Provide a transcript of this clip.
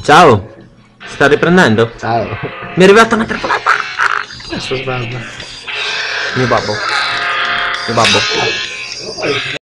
Ciao. Si sta riprendendo? Ciao. Mi è arrivata una telefonata. Adesso sbarba. Mio babbo. Mio babbo.